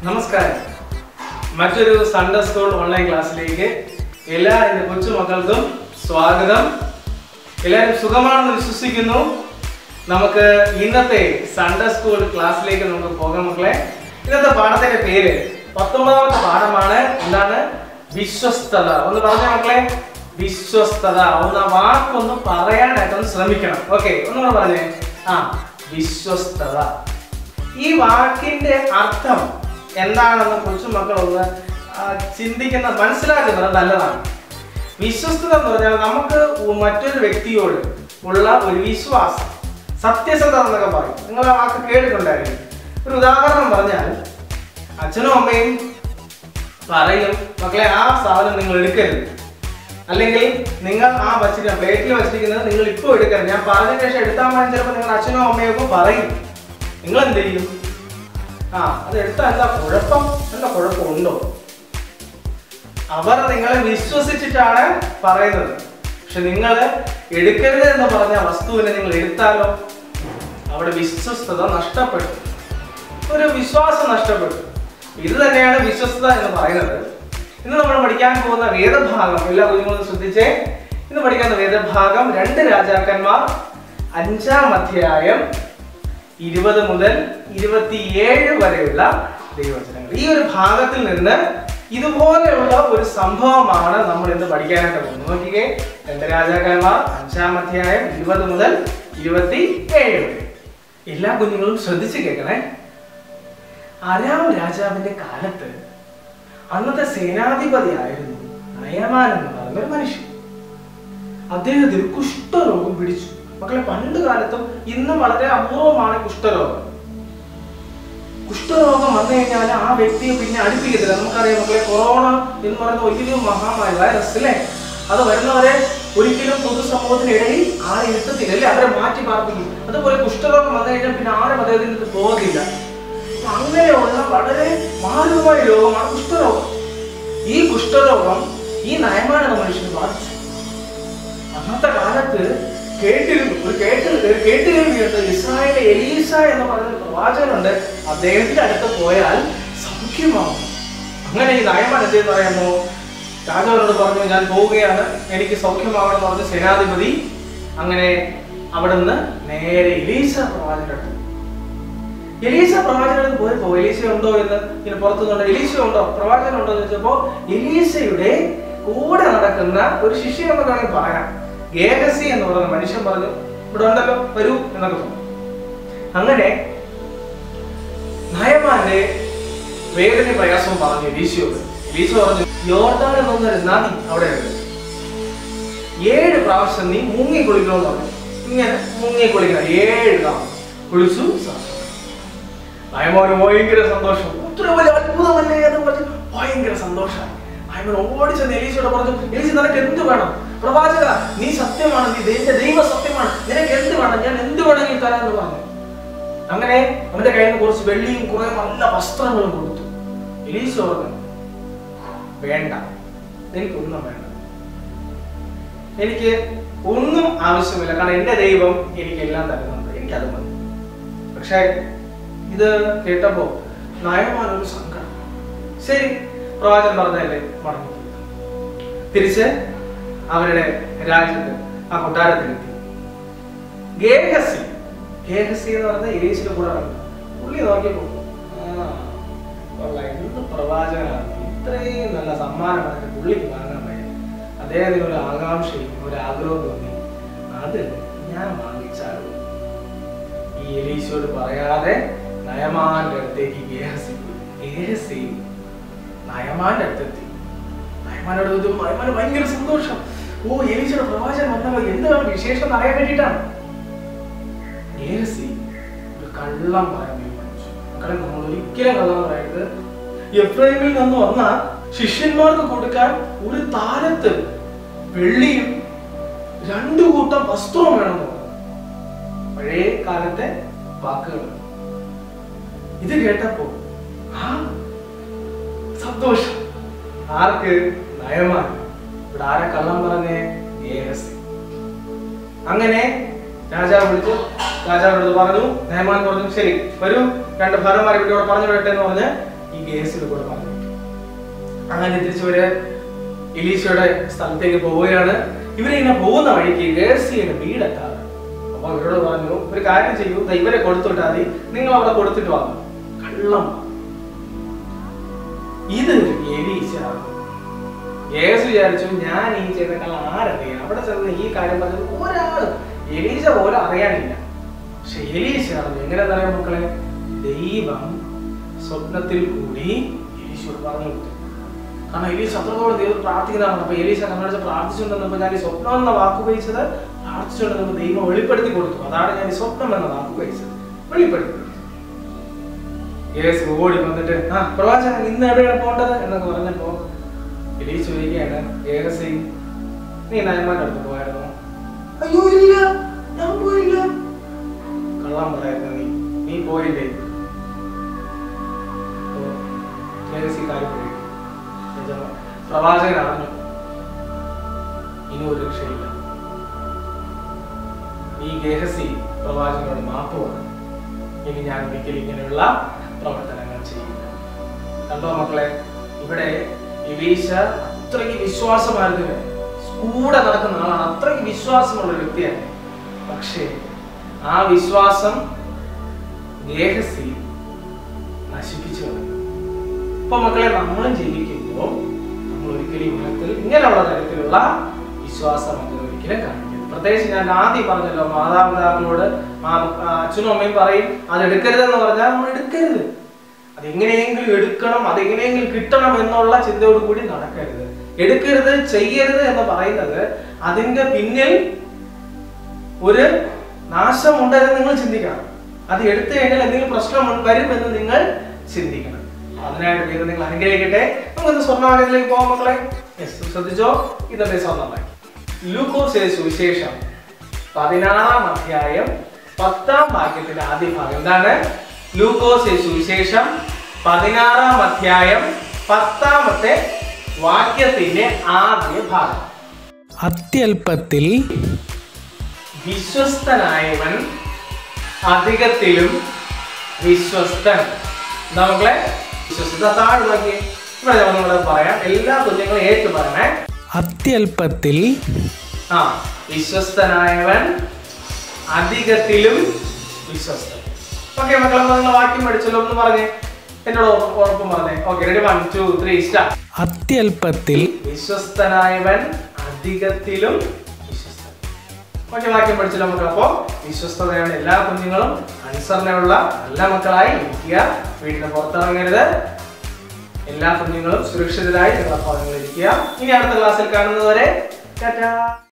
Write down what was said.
നമസ്കാരം. മറ്റൊരു Sunday school online ക്ലാസ്സിലേക്ക് എല്ലാ എൻ്റെ കൊച്ചുമക്കൾക്കും സ്വാഗതം. എല്ലാവരും സുഖമാണെന്ന് വിശ്വസിക്കുന്നു. നമുക്ക് ഇന്നത്തെ സൺഡേ സ്കൂൾ ക്ലാസ്സിലേക്ക് നമുക്ക് പോകാം മക്കളെ. ഇന്നത്തെ പാഠത്തിന്റെ പേര് 19ാമത്തെ പാഠമാണ്. എന്താണ്? വിശ്വസ്തത. ഒന്ന് പറഞ്ഞ മക്കളെ, വിശ്വസ്തത. ഒന്ന് ആ വാക്കൊന്ന് പറയാനായിട്ടൊന്ന് ശ്രമിക്കണം. ഓക്കെ, ഒന്നുകൂടെ പറഞ്ഞേ. വിശ്വസ്തത. ഈ വാക്കിന്റെ അർത്ഥം എന്താണെന്ന് കൊച്ചുമക്കൾ ഒന്ന് ചിന്തിക്കുന്ന മനസ്സിലാക്കുന്നത് നല്ലതാണ്. വിശ്വസ്തത എന്ന് പറഞ്ഞാൽ നമുക്ക് മറ്റൊരു വ്യക്തിയോട് ഉള്ള ഒരു വിശ്വാസം, സത്യസന്ധത എന്നൊക്കെ പറയും. നിങ്ങൾ ആ വാക്ക് കേട്ടിട്ടുണ്ടായിരുന്നു. ഒരു ഉദാഹരണം പറഞ്ഞാൽ, അച്ഛനും അമ്മയും പറയും, മക്കളെ ആ സാധനം നിങ്ങൾ എടുക്കരുത്, അല്ലെങ്കിൽ നിങ്ങൾ ആ പ്ലേറ്റിൽ വെച്ചിരിക്കുന്നത് നിങ്ങൾ ഇപ്പോൾ എടുക്കരുത്, ഞാൻ പറഞ്ഞതിന് ശേഷം എടുത്താൽ മതി. ചിലപ്പോൾ നിങ്ങൾ അച്ഛനോ അമ്മയൊക്കെ പറയും. നിങ്ങൾ എന്ത് ചെയ്യും? അത് എടുത്താൽ എന്താ കുഴപ്പം? എന്താ കുഴപ്പമുണ്ടോ? അവർ നിങ്ങളെ വിശ്വസിച്ചിട്ടാണ് പറയുന്നത്. പക്ഷെ നിങ്ങൾ എടുക്കരുത് എന്ന് പറഞ്ഞ വസ്തുവിനെ നിങ്ങൾ എടുത്താലോ അവിടെ വിശ്വസ്തത നഷ്ടപ്പെട്ടു, ഒരു വിശ്വാസം നഷ്ടപ്പെട്ടു. ഇത് തന്നെയാണ് വിശ്വസ്തത എന്ന് പറയുന്നത്. ഇന്ന് നമ്മൾ പഠിക്കാൻ പോകുന്ന വേദഭാഗം എല്ലാ കുഞ്ഞുങ്ങളും ശ്രദ്ധിച്ചേ. ഇന്ന് പഠിക്കുന്ന വേദഭാഗം 2 രാജാക്കന്മാർ 5-ാം അധ്യായം 20 മുതൽ 27 വരെയുള്ള ദൈവവചനങ്ങൾ. ഈ ഒരു ഭാഗത്തിൽ നിന്ന് ഇതുപോലെയുള്ള ഒരു സംഭവമാണ് നമ്മൾ ഇന്ന് പഠിക്കാനായിട്ട് പോകുന്നത്. നോക്കിക്കേ, 2 രാജാക്കന്മാർ 5-ാം അധ്യായം 20 മുതൽ 27 വരെ. എല്ലാ കുഞ്ഞുങ്ങളും ശ്രദ്ധിച്ച് കേൾക്കണേ. അരാം രാജാവിന്റെ കാലത്ത് അന്നത്തെ സേനാധിപതിയായിരുന്നു നയമാൻ എന്ന് പറയുന്ന ഒരു മനുഷ്യൻ. അദ്ദേഹത്തിന് കുഷ്ഠരോഗം പിടിച്ചു. മക്കളെ, പണ്ട് കാലത്തും ഇന്നും വളരെ അപൂർവമാണ് കുഷ്ഠരോഗം. കുഷ്ഠരോഗം വന്നു കഴിഞ്ഞാൽ ആ വ്യക്തിയെ പിന്നെ അടുപ്പിക്കത്തില്ല. നമുക്കറിയാം മക്കളെ, കൊറോണ എന്ന് പറയുന്ന വലിയൊരു മഹാമാരി വൈറസ് അല്ലേ, അത് വരുന്നവരെ ഒരിക്കലും പൊതുസമൂഹത്തിനിടയിൽ ആരെ ഇരുത്തത്തില്ല അല്ലേ, അവരെ മാറ്റി പാർപ്പിക്കും. അതുപോലെ കുഷ്ഠരോഗം വന്നു കഴിഞ്ഞാൽ പിന്നെ ആരും അദ്ദേഹത്തിന് പോകത്തില്ല. അങ്ങനെയുള്ള വളരെ മാരകമായ രോഗമാണ് കുഷ്ഠരോഗം. ഈ കുഷ്ഠരോഗം ഈ നയമാൻ എന്ന മനുഷ്യനെ ബാധിച്ചു. അന്നത്തെ കാലത്ത് കേട്ടിരുന്നത് ഇസ്രായേലിലെ എലീസ എന്ന് പറയുന്ന പ്രവാചകനുണ്ട്. അദ്ദേഹത്തിന്റെ അടുത്ത് പോയാൽ സൗഖ്യമാവും. അങ്ങനെ ഈ നയമാൻ എന്തെന്ന് പറയാമോ, രാജാവിനോട് പറഞ്ഞു, ഞാൻ പോവുകയാണ്, എനിക്ക് സൗഖ്യമാവണം എന്ന് പറഞ്ഞ സേനാധിപതി അങ്ങനെ അവിടുന്ന് നേരെ എലീസ പ്രവാചകന്റെ അടുത്ത്. എലീസ പ്രവാചകന്റെ അടുത്ത് പോയപ്പോ എലീസ ഉണ്ടോ എന്ന് ഇങ്ങനെ പുറത്തുനിന്നുണ്ട്, എലീസ ഉണ്ടോ പ്രവാചകൻ ഉണ്ടോ എന്ന് ചോദിച്ചപ്പോ എലീസയുടെ കൂടെ നടക്കുന്ന ഒരു ശിഷ്യൻ എന്നൊക്കെ വേണമെങ്കിൽ പറയാം, ഗേഹസി എന്ന് പറയുന്ന മനുഷ്യൻ പറഞ്ഞു, ഇവിടെ ഉണ്ടല്ലോ, വരൂ എന്നൊക്കെ പറഞ്ഞു. അങ്ങനെ നയമാന്റെ വേദന പ്രയാസവും പറഞ്ഞു എലീസയോട്. എലീസ പറഞ്ഞു, യോർദാൻ എന്നൊരു നദി അവിടെ ഉണ്ട്, 7 പ്രാവശ്യം നീ മുങ്ങി കുളിക്കണമെന്ന് പറഞ്ഞു. ഇങ്ങനെ മുങ്ങി കുളിക്കണം 7 തവണ കുളിച്ചു. നയമാന് ഭയങ്കര സന്തോഷം. ഒത്തിരി വലിയ അത്ഭുതമല്ലേ എന്ന് പറഞ്ഞു ഭയങ്കര സന്തോഷമായി. നയമാൻ ഓടിച്ചെന്ന് എലീസയോട് പറഞ്ഞു, എലീസ നിനക്ക് എന്ത് വേണം? പ്രവാചക, നീ സത്യമാണ്, നീ ദൈവ സത്യമാണ്, നിനക്ക് എന്ത് വേണം? ഞാൻ എന്ത് വേണമെങ്കിൽ തരാമെന്ന് പറഞ്ഞു. അങ്ങനെ അവന്റെ കയ്യിൽ നിന്ന് കുറച്ച് വെള്ളിയും കുറെ നല്ല വസ്ത്രങ്ങളും കൊടുത്തു. എലീസ പറഞ്ഞു, വേണ്ട, എനിക്കൊന്നും വേണ്ട, എനിക്ക് ഒന്നും ആവശ്യമില്ല, കാരണം എന്റെ ദൈവം എനിക്കെല്ലാം തരുന്നുണ്ട്, എനിക്കത് മതി. പക്ഷേ ഇത് കേട്ടപ്പോ നയമാൻ ഒരു സങ്കടം. ശരി, പ്രവാചകൻ പറഞ്ഞല്ലേ, മടങ്ങി തിരിച്ച് അവരുടെ രാജ്യത്ത് ആ കൊട്ടാരത്തിലെത്തി. ഗേഹസി എന്ന് പറഞ്ഞ എലീസയുടെ കൂടെ പുള്ളി നോക്കിയപ്പോ എന്ത് പ്രവാചകനാണ്, ഇത്രയും നല്ല സമ്മാനമാണ് പുള്ളിക്ക് വാങ്ങാൻ പറ്റും. അദ്ദേഹത്തിന് ഒരു ആകാംക്ഷയും ഒരു ആഗ്രഹവും തോന്നി, അത് ഞാൻ വാങ്ങിച്ചാലും. ഈ എലീസയോട് പറയാതെ നയമാന്റെ അടുത്തേക്ക് ഗേഹസി നയമാന്റെ അടുത്തെത്തി. നയമാനോട് നയമാന് ഭയങ്കര സന്തോഷം. എലീസയുടെ പ്രവാചകൻ വന്നപ്പോ എന്താണ് വിശേഷം അറിയാൻ വേണ്ടിയിട്ടാണ്. ഗേഹസി ഒരു കള്ളം പറയാൻ തീരുമാനിച്ചു. മക്കളെ, നമ്മൾ ഒരിക്കലും കള്ളം പറയരുത്. എഫ്രൈമിൽ നിന്ന് വന്ന ശിഷ്യന്മാർക്ക് കൊടുക്കാൻ ഒരു താലത്ത് വെള്ളിയും 2 കൂട്ടം വസ്ത്രവും വേണമെന്ന് പറഞ്ഞു. പഴയ കാലത്തെ വാക്കുകൾ. ഇത് കേട്ടപ്പോ സന്തോഷം. ആർക്ക്? നയമാൻ. ഇവിടെ ആരെ കള്ളം പറഞ്ഞേ? ഗേഹസി. അങ്ങനെ രാജാവിനോട് പറഞ്ഞു, നയമാൻ പറഞ്ഞു, ശരി വരൂ, 2 ഭരന്മാരെ ഇവിടെ പറഞ്ഞു വിടട്ടെ എന്ന് പറഞ്ഞ് ഈ ഗേഹസിയുടെ കൂടെ പറഞ്ഞു. അങ്ങനെ തിരിച്ചവര് എലീശയുടെ സ്ഥലത്തേക്ക് പോവുകയാണ്. ഇവരിങ്ങനെ പോകുന്ന വഴിക്ക് ഗേഹസിയുടെ വീടെത്താറ്. അപ്പൊ ഇവരോട് പറഞ്ഞു, ഒരു കാര്യം ചെയ്യൂ, ഇവരെ കൊടുത്തിട്ടാൽ മതി, നിങ്ങൾ അവിടെ കൊടുത്തിട്ട് വാങ്ങും. കള്ളം. ഇത് എലീശ. ഗേഹസി വിചാരിച്ചു, ഞാൻ ഈ ചെയ്തേക്കാൾ ആരറിയാം, അവിടെ ചെന്ന് ഈ കാര്യം പറഞ്ഞത് ഒരാള് എലീശ പോലും അറിയാനില്ല. പക്ഷെ എലീശ അറിഞ്ഞു. എങ്ങനെ അറിയാം മക്കളെ? ദൈവം സ്വപ്നത്തിൽ കൂടി എലീശയോട് പറഞ്ഞു കൊടുത്തു. കാരണം എലീശ അത്രത്തോളം ദൈവം പ്രാർത്ഥിക്കുന്നതാണ്. അപ്പൊ എലീശ കണ്ണടച്ച് പ്രാർത്ഥിച്ചുകൊണ്ടിരുന്നപ്പോൾ ഞാൻ ഈ സ്വപ്നം എന്ന വാക്ക് ഉപയോഗിച്ചത് പ്രാർത്ഥിച്ചുകൊണ്ടിരുന്നപ്പോൾ ദൈവം വെളിപ്പെടുത്തി കൊടുത്തു. അതാണ് ഞാൻ ഈ സ്വപ്നം എന്ന വാക്ക് ഉപയോഗിച്ചത്, വെളിപ്പെടുത്തി കൊടുത്തു. ഗേഹസി ഓടി വന്നിട്ട്, പ്രവാചകൻ ഇന്ന് എവിടെയാണ് പോകേണ്ടത് എന്നൊക്കെ പറഞ്ഞപ്പോ എലീശ ചോദിക്കുകയാണ്, ഗേഹസി നീ നയമാന്റെ അടുത്ത് പോയായിരുന്നോ? അയ്യോ ഇല്ല, ഞാൻ പോയില്ല. കള്ളം പറയായിരുന്നു, നീ പോയില്ലേ? പ്രവാചകൻ അറിഞ്ഞു, ഇനി ഒരു രക്ഷയില്ല. ഈ ഗേഹസി പ്രവാചകനോട് മാപ്പ് പറഞ്ഞു, ഇനി ഞാൻ ഒരിക്കലും ഇങ്ങനെയുള്ള പ്രവർത്തനങ്ങൾ ചെയ്യില്ല. കണ്ടോ മക്കളെ, ഇവിടെ എലീശ അത്രയ്ക്ക് വിശ്വാസമായിരുന്നു, കൂടെ നടക്കുന്ന ആളാണ്, അത്രയ്ക്ക് വിശ്വാസമുള്ള ഒരു വ്യക്തിയാണ്. പക്ഷേ ആ വിശ്വാസം ഗേഹസി നശിപ്പിച്ചു കളഞ്ഞു. ഇപ്പൊ മക്കളെ, നമ്മളും ജീവിക്കുമ്പോൾ നമ്മൾ ഒരിക്കലും ഇങ്ങനെയുള്ള തരത്തിലുള്ള വിശ്വാസം ഒരിക്കലും കാണിക്കരുത്. പ്രത്യേകിച്ച് ഞാൻ ആദ്യം പറഞ്ഞല്ലോ, മാതാപിതാക്കളോട് അച്ഛനും അമ്മയും പറയും അത് എടുക്കരുതെന്ന് പറഞ്ഞാൽ നമ്മൾ എടുക്കരുത്. അതെങ്ങനെയെങ്കിലും എടുക്കണം, അതെങ്ങനെയെങ്കിലും കിട്ടണം എന്നുള്ള ചിന്തയോട് കൂടി നടക്കരുത്. എടുക്കരുത്, ചെയ്യരുത് എന്ന് പറയുന്നത് അതിന്റെ പിന്നിൽ ഒരു നാശമുണ്ടെന്ന് നിങ്ങൾ ചിന്തിക്കണം. അത് എടുത്തു കഴിഞ്ഞാൽ എന്തെങ്കിലും പ്രശ്നം വരുമെന്ന് നിങ്ങൾ ചിന്തിക്കണം. അതിനായിട്ട് ദൈവം നിങ്ങൾ അനുഗ്രഹിക്കട്ടെ. നമുക്കൊന്ന് സ്വർണ്ണവാക്യത്തിലേക്ക് പോകാം മക്കളെ. ശ്രദ്ധിച്ചോ, ഇന്നത്തെ സ്വർണ്ണവാക്യം ലൂക്കോസ് സുവിശേഷം 16-ാം അധ്യായം 10-ാം വാക്യത്തിന്റെ ആദ്യ ഭാഗം. എന്താണ്? ലൂക്കോസ് സുവിശേഷം 16-ാം അധ്യായം 10-ാമത്തെ വാക്യത്തിന്റെ ആദ്യ ഭാഗം. അത്യല്പത്തിൽ വിശ്വസ്തനായവൻ അധികത്തിലും വിശ്വസ്തൻ. എന്താ മക്കളെ? വിശ്വസ്തത. താഴെ നോക്കിയേ, ഇവിടെ നമ്മളോട് പറയാം, എല്ലാ കുഞ്ഞുങ്ങളും ഏറ്റു പറയണേ. അത്യല്പത്തിൽ വിശ്വസ്തനായവൻ അധികത്തിലും വിശ്വസ്തൻ. ഓക്കെ മക്കളെ, നിങ്ങൾ വാക്യം പഠിച്ചല്ലോ, ഒന്ന് പറഞ്ഞേ, എന്നോട് ഉറപ്പും പറഞ്ഞേ. Okay, ready, 1 2 3 start. അത്യല്പത്തിൽ വിശ്വസ്തനായവൻ അധികത്തിലും വിശ്വസ്തൻ. ഓക്കെ, വാക്യം പഠിച്ചല്ലോ മക്കൾ. അപ്പോ വിശ്വസ്തതയാണ്. എല്ലാ കുഞ്ഞുങ്ങളും അനുസരണയുള്ള നല്ല മക്കളായി ഇരിക്കുക. വീട്ടിന് പുറത്തിറങ്ങരുത്. എല്ലാ കുഞ്ഞുങ്ങളും സുരക്ഷിതരായി നിങ്ങളുടെ ഭവനങ്ങളിൽ ഇരിക്കുക. ഇനി അടുത്ത ക്ലാസ്സിൽ കാണുന്നതുവരെ ടാറ്റാ.